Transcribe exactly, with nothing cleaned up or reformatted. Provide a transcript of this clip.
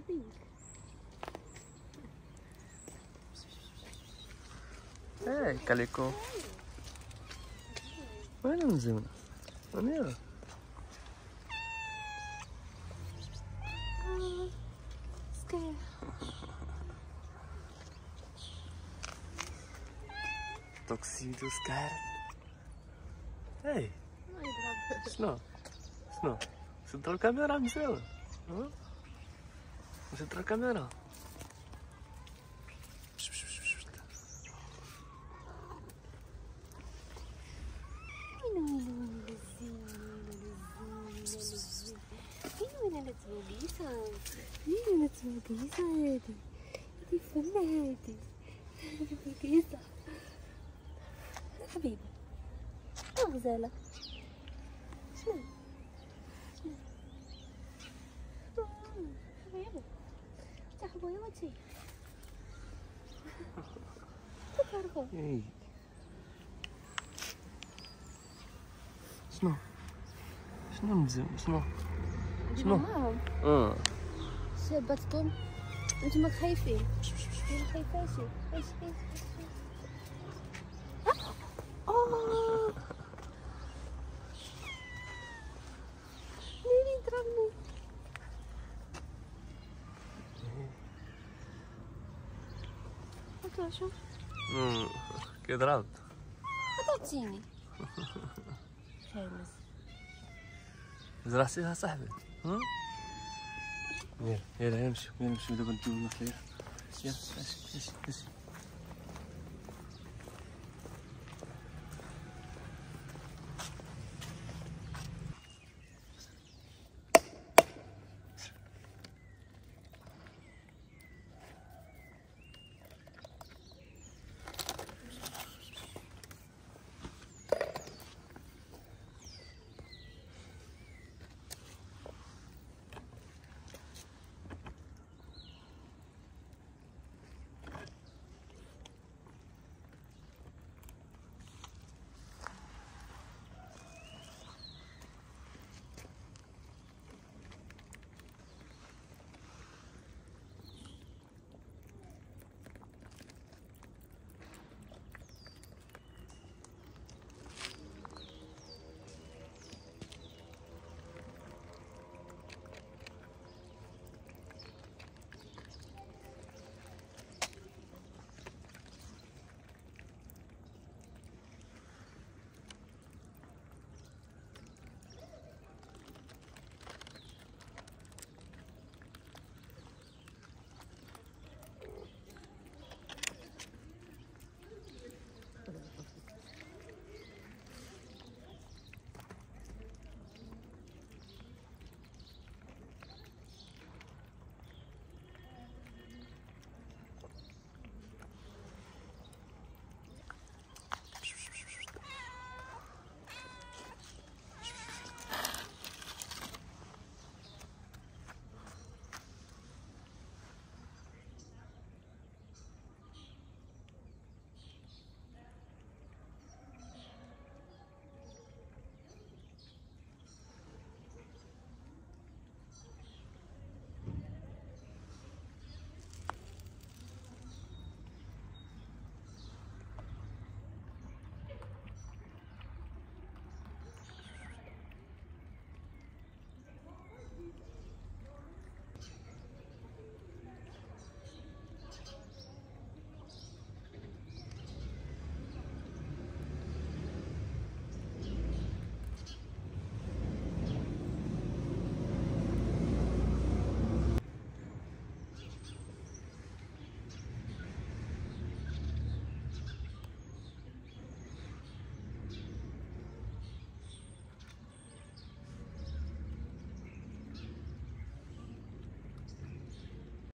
Hey, calico. وين مزيونة؟ أميرة. توكسيدو سكار. هاي. شنو؟ شنو؟ سدروا الكاميرا مزيون. ها؟ سدروا الكاميرا. وين التبوقيسة؟ وين التبوقيسة هادي؟ هادي فما هادي التبوقيسة حبيبي. ها غزالة شنو؟ شنو؟ حبيبي تا حبويا وانتي تفرقوا. شنو؟ شنو مزيون؟ شنو؟ شنو؟ معاهم اه شابتكم انتم خايفين. ما خايفاش. ايش ايش اه نيني ضربني. هاكا شوف كي ضربت عطاتيني خامس. زرعتيها صاحبي. ها يلا يلا نمشيو يلا نمشيو دابا ندوزو الخير. يلا ماشي ماشي ماشي.